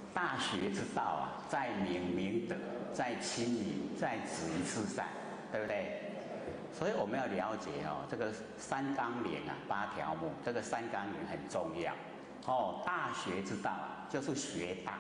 大学之道啊，在明明德，在亲民，在止于至善，对不对？所以我们要了解哦，这个三纲领啊，8条目，这个三纲领很重要哦。大学之道啊，就是学大，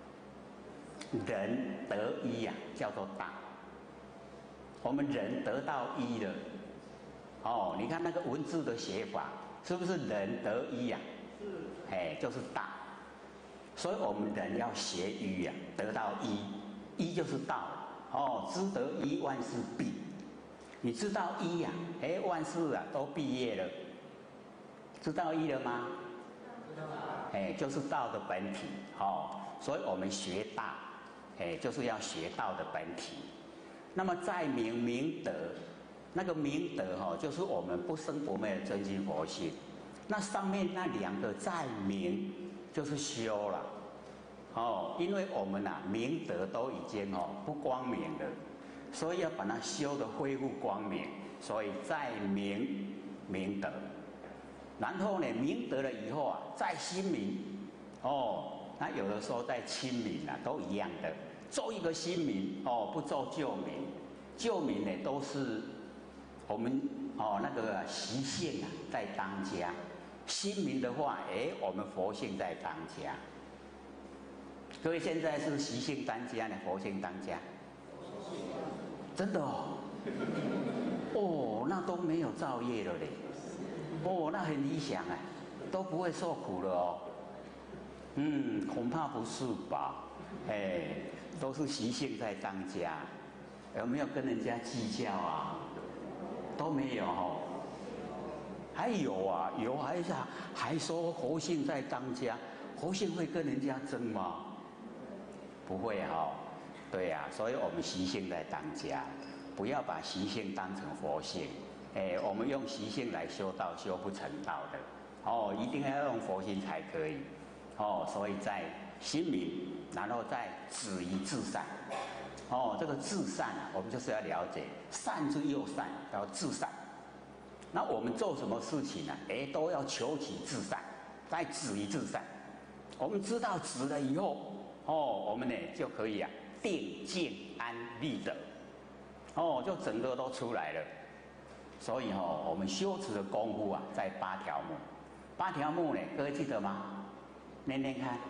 人得一啊，叫做大。我们人得到一了，哦，你看那个文字的写法，是不是人得一呀？是，哎，就是大。所以我们人要学一呀，得到一，一就是道哦。知得一，万事毕。你知道一呀，哎，万事啊都毕业了。知道一了吗？知道。哎，就是道的本体哦。所以我们学大，哎，就是要学道的本体。那么在明明德，那个明德哈，就是我们不生不灭的真心佛性。那上面那2个在明，就是修了，哦，因为我们啊明德都已经不光明了，所以要把它修得恢复光明，所以在明明德。然后呢，明德了以后啊，在亲民，哦，那有的时候在亲民啊，都一样的。做一个新民哦，不做旧民，旧民呢都是我们那个习性啊在当家，新民的话，哎，我们佛性在当家。各位现在是习性当家呢，佛性当家？真的哦，哦，那都没有造业了嘞，哦，那很理想哎，都不会受苦了哦。恐怕不是吧？哎。都是习性在当家，有没有跟人家计较啊？都没有哦。还有啊，有还说佛性在当家，佛性会跟人家争吗？不会哈。对呀，所以我们习性在当家，不要把习性当成佛性。哎，我们用习性来修道，修不成道的哦，一定要用佛性才可以哦。所以在心民。然后再止于至善，哦，这个至善啊，我们就是要了解善之又善，要至善。那我们做什么事情呢？哎，都要求其至善，再止于至善。我们知道止了以后，哦，我们呢就可以啊定静安立德，哦，就整个都出来了。所以我们修持的功夫啊，在8条目。8条目呢，各位记得吗？念念看。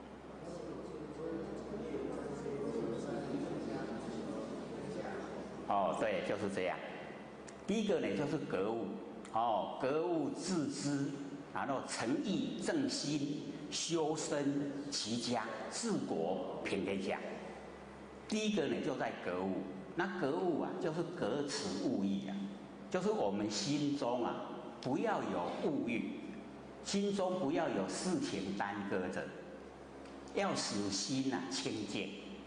哦，对，就是这样。第一个呢，就是格物，哦，格物致知，然后诚意正心，修身齐家，治国平天下。第一个呢，就在格物。那格物啊，就是格此物意啊，就是我们心中啊，不要有物欲，心中不要有事情耽搁着，要使心啊清净。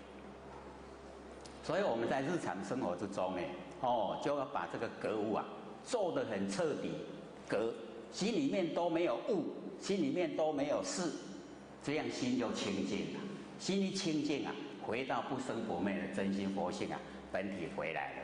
所以我们在日常生活之中呢，就要把这个格物啊做得很彻底，格心里面都没有物，心里面都没有事，这样心就清净了。心一清净啊，回到不生不灭的真心佛性啊，本体回来了。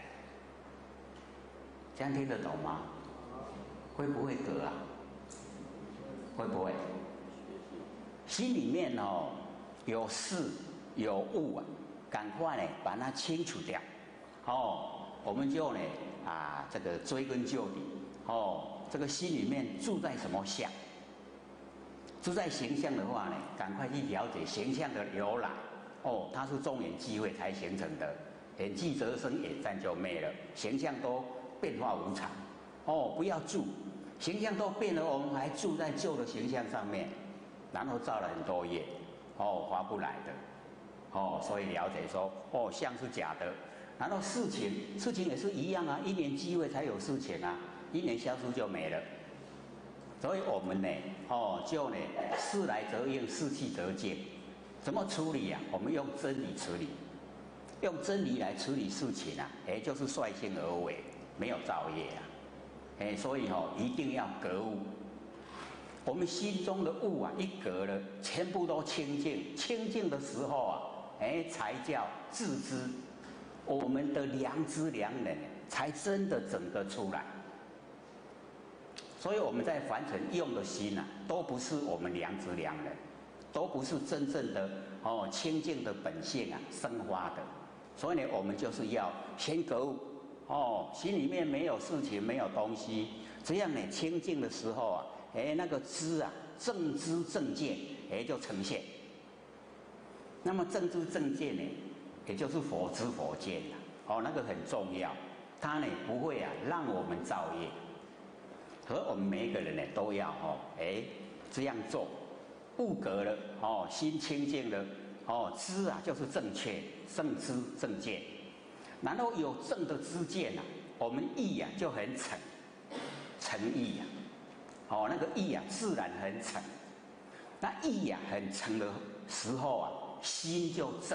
这样听得懂吗？会不会格啊？会不会？心里面有事有物啊。赶快呢，把它清除掉，我们就呢这个追根究底，这个心里面住在什么相？住在形象的话呢，赶快去了解形象的由来，它是众缘际会才形成的，眼即则生，眼暂就灭了，形象都变化无常，不要住，形象都变了，我们还住在旧的形象上面，然后造了很多业，划不来的。所以了解说，相是假的，然后事情也是一样啊，因缘际会才有事情啊，因缘消失就没了。所以我们呢，就呢，事来则应，事去则静。怎么处理啊？我们用真理处理，用真理来处理事情啊，就是率性而为，没有造业啊，所以一定要格物。我们心中的物啊，一格了，全部都清净。清净的时候啊，才叫自知，我们的良知良能才真的整个出来。所以我们在凡尘用的心啊，都不是我们良知良能， 都不是真正的清净的本性啊生发的。所以呢，我们就是要先格物心里面没有事情，没有东西，这样呢清净的时候啊，那个知啊正知正见就呈现。那么正知正见呢，也就是佛知佛见那个很重要，它呢不会啊让我们造业。和我们每一个人呢都要这样做，悟格了心清净了知啊就是正确，正知正见，然后有正的知见我们意就很诚意那个意自然很诚。那意很诚的时候心就正。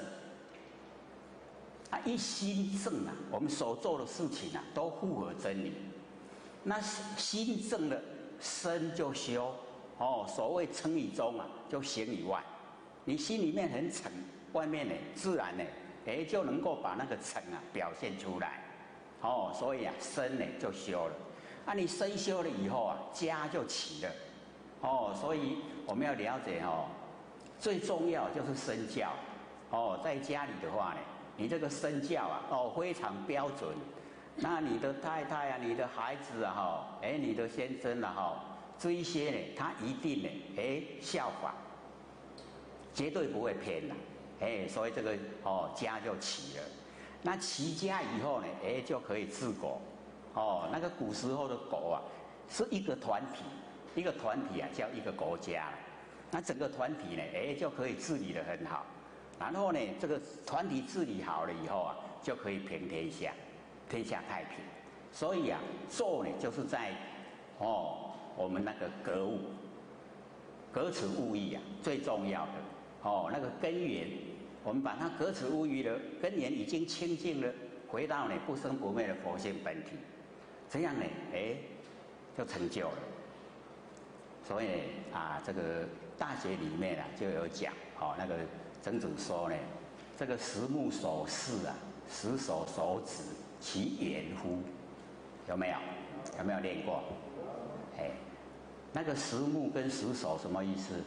一心正我们所做的事情都符合真理。那心正了，身就修所谓称以中就行以外。你心里面很诚，外面呢自然呢就能够把那个诚表现出来所以身呢就修了。你身修了以后家就齐了所以我们要了解最重要就是身教在家里的话呢，你这个身教非常标准。那你的太太你的孩子你的先生这一些呢，他一定呢效法，绝对不会偏所以这个家就齐了。那齐家以后呢就可以治国那个古时候的国是一个团体，一个团体叫一个国家。那整个团体呢就可以治理得很好。然后呢这个团体治理好了以后就可以平天下，天下太平。所以做呢就是在我们那个格物，格此物义最重要的那个根源，我们把它格此物义的根源已经清净了，回到呢不生不灭的佛性本体，这样呢就成就了。所以这个大学里面就有讲那个曾子说呢，这个十目所视十手所指，其言乎？有没有？有没有练过？那个十目跟十手什么意思？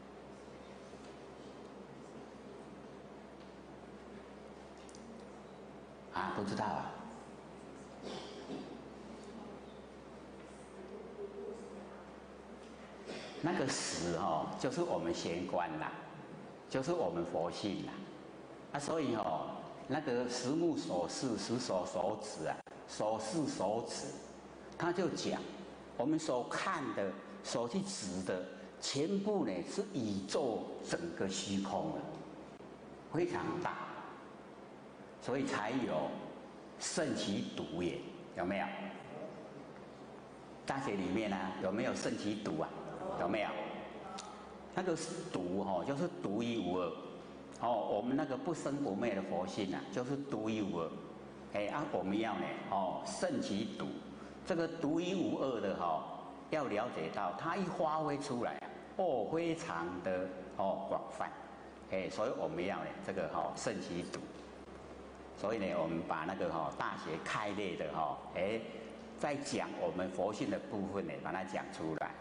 不知道那个十就是我们玄关就是我们佛性所以那个十目所视，十手所指所视所指，他就讲我们所看的、所去指的，全部呢是宇宙整个虚空非常大，所以才有圣其独也，有没有？大学里面有没有圣其独有没有？那个独就是独一无二我们那个不生不灭的佛性就是独一无二。我们要呢圣其独，这个独一无二的要了解到它一发挥出来非常的广泛。所以我们要呢这个圣其独。所以呢我们把那个大学开列的在讲我们佛性的部分呢把它讲出来。